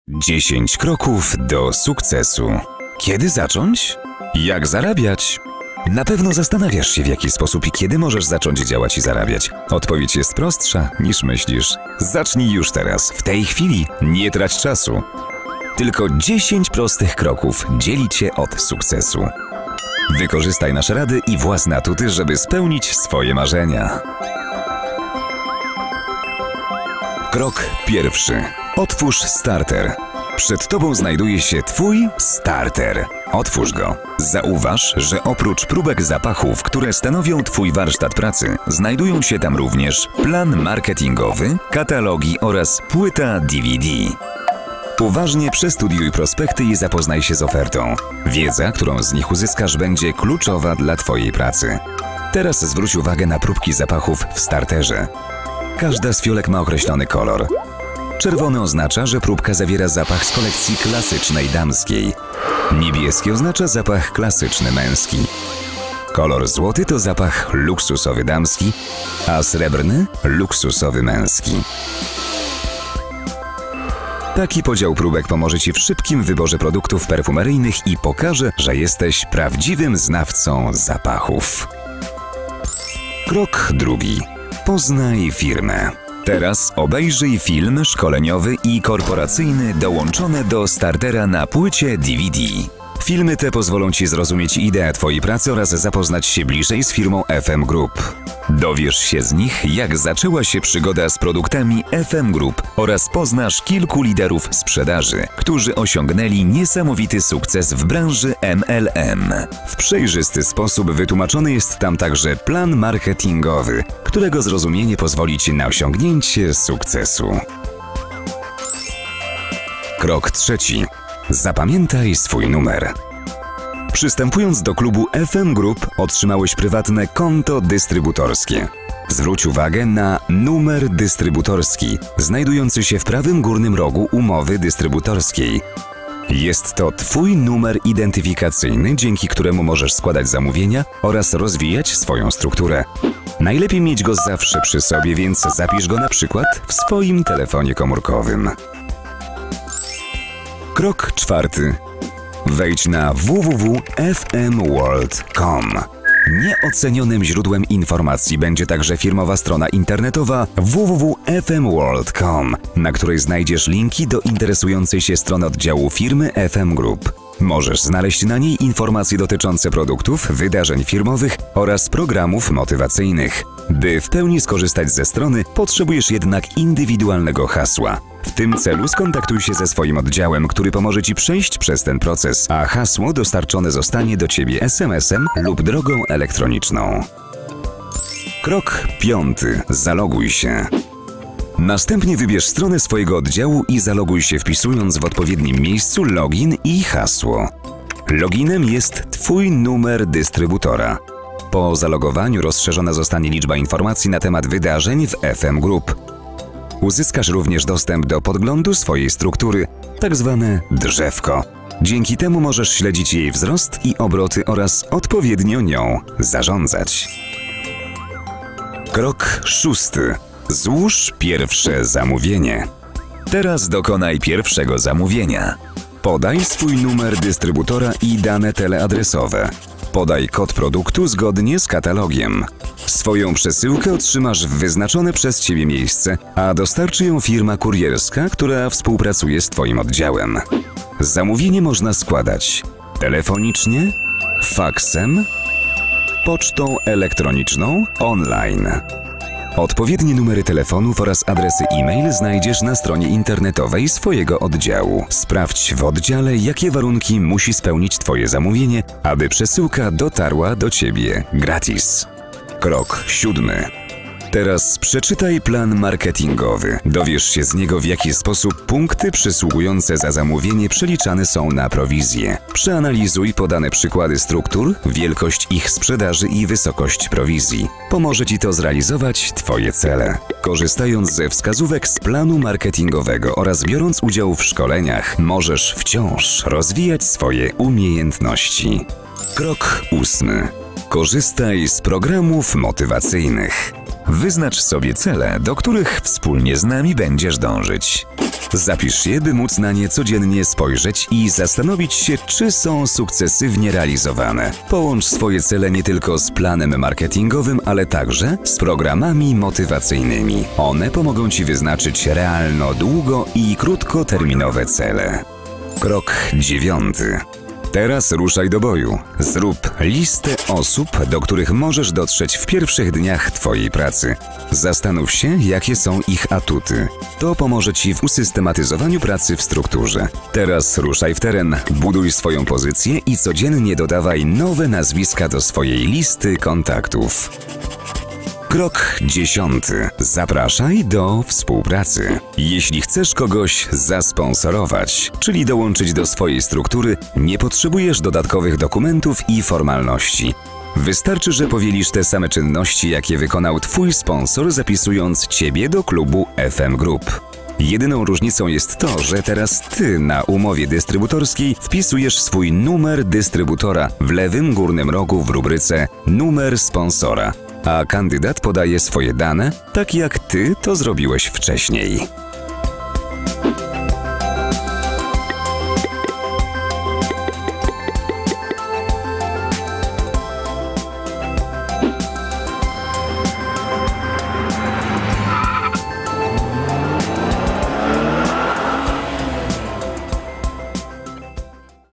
10 kroków do sukcesu. Kiedy zacząć? Jak zarabiać? Na pewno zastanawiasz się, w jaki sposób i kiedy możesz zacząć działać i zarabiać. Odpowiedź jest prostsza niż myślisz. Zacznij już teraz, w tej chwili, nie trać czasu. Tylko 10 prostych kroków dzieli Cię od sukcesu. Wykorzystaj nasze rady i własne atuty, żeby spełnić swoje marzenia. Krok pierwszy. Otwórz starter. Przed Tobą znajduje się Twój starter. Otwórz go. Zauważ, że oprócz próbek zapachów, które stanowią Twój warsztat pracy, znajdują się tam również plan marketingowy, katalogi oraz płyta DVD. Uważnie przestudiuj prospekty i zapoznaj się z ofertą. Wiedza, którą z nich uzyskasz, będzie kluczowa dla Twojej pracy. Teraz zwróć uwagę na próbki zapachów w starterze. Każda z fiolek ma określony kolor. Czerwony oznacza, że próbka zawiera zapach z kolekcji klasycznej damskiej. Niebieski oznacza zapach klasyczny męski. Kolor złoty to zapach luksusowy damski, a srebrny luksusowy męski. Taki podział próbek pomoże Ci w szybkim wyborze produktów perfumeryjnych i pokaże, że jesteś prawdziwym znawcą zapachów. Krok drugi. Poznaj firmę. Teraz obejrzyj film szkoleniowy i korporacyjny dołączone do startera na płycie DVD. Filmy te pozwolą Ci zrozumieć ideę Twojej pracy oraz zapoznać się bliżej z firmą FM Group. Dowiesz się z nich, jak zaczęła się przygoda z produktami FM Group oraz poznasz kilku liderów sprzedaży, którzy osiągnęli niesamowity sukces w branży MLM. W przejrzysty sposób wytłumaczony jest tam także plan marketingowy, którego zrozumienie pozwoli Ci na osiągnięcie sukcesu. Krok trzeci. Zapamiętaj swój numer. Przystępując do klubu FM Group otrzymałeś prywatne konto dystrybutorskie. Zwróć uwagę na numer dystrybutorski, znajdujący się w prawym górnym rogu umowy dystrybutorskiej. Jest to Twój numer identyfikacyjny, dzięki któremu możesz składać zamówienia oraz rozwijać swoją strukturę. Najlepiej mieć go zawsze przy sobie, więc zapisz go na przykład w swoim telefonie komórkowym. Krok czwarty. Wejdź na www.fmworld.com. Nieocenionym źródłem informacji będzie także firmowa strona internetowa www.fmworld.com, na której znajdziesz linki do interesującej się strony oddziału firmy FM Group. Możesz znaleźć na niej informacje dotyczące produktów, wydarzeń firmowych oraz programów motywacyjnych. By w pełni skorzystać ze strony, potrzebujesz jednak indywidualnego hasła. W tym celu skontaktuj się ze swoim oddziałem, który pomoże Ci przejść przez ten proces, a hasło dostarczone zostanie do Ciebie SMS-em lub drogą elektroniczną. Krok piąty. Zaloguj się. Następnie wybierz stronę swojego oddziału i zaloguj się, wpisując w odpowiednim miejscu login i hasło. Loginem jest Twój numer dystrybutora. Po zalogowaniu rozszerzona zostanie liczba informacji na temat wydarzeń w FM Group. Uzyskasz również dostęp do podglądu swojej struktury, tak zwane drzewko. Dzięki temu możesz śledzić jej wzrost i obroty oraz odpowiednio nią zarządzać. Krok szósty. Złóż pierwsze zamówienie. Teraz dokonaj pierwszego zamówienia. Podaj swój numer dystrybutora i dane teleadresowe. Podaj kod produktu zgodnie z katalogiem. Swoją przesyłkę otrzymasz w wyznaczone przez Ciebie miejsce, a dostarczy ją firma kurierska, która współpracuje z Twoim oddziałem. Zamówienie można składać telefonicznie, faksem, pocztą elektroniczną, online. Odpowiednie numery telefonów oraz adresy e-mail znajdziesz na stronie internetowej swojego oddziału. Sprawdź w oddziale, jakie warunki musi spełnić Twoje zamówienie, aby przesyłka dotarła do Ciebie gratis. Krok siódmy. Teraz przeczytaj plan marketingowy. Dowiesz się z niego, w jaki sposób punkty przysługujące za zamówienie przeliczane są na prowizję. Przeanalizuj podane przykłady struktur, wielkość ich sprzedaży i wysokość prowizji. Pomoże Ci to zrealizować Twoje cele. Korzystając ze wskazówek z planu marketingowego oraz biorąc udział w szkoleniach, możesz wciąż rozwijać swoje umiejętności. Krok ósmy. Korzystaj z programów motywacyjnych. Wyznacz sobie cele, do których wspólnie z nami będziesz dążyć. Zapisz je, by móc na nie codziennie spojrzeć i zastanowić się, czy są sukcesywnie realizowane. Połącz swoje cele nie tylko z planem marketingowym, ale także z programami motywacyjnymi. One pomogą Ci wyznaczyć realno długo- i krótkoterminowe cele. Krok 9. Teraz ruszaj do boju. Zrób listę osób, do których możesz dotrzeć w pierwszych dniach Twojej pracy. Zastanów się, jakie są ich atuty. To pomoże Ci w usystematyzowaniu pracy w strukturze. Teraz ruszaj w teren, buduj swoją pozycję i codziennie dodawaj nowe nazwiska do swojej listy kontaktów. Krok 10. Zapraszaj do współpracy. Jeśli chcesz kogoś zasponsorować, czyli dołączyć do swojej struktury, nie potrzebujesz dodatkowych dokumentów i formalności. Wystarczy, że powielisz te same czynności, jakie wykonał Twój sponsor, zapisując Ciebie do klubu FM Group. Jedyną różnicą jest to, że teraz Ty na umowie dystrybutorskiej wpisujesz swój numer dystrybutora w lewym górnym rogu w rubryce Numer sponsora, a kandydat podaje swoje dane, tak jak Ty to zrobiłeś wcześniej.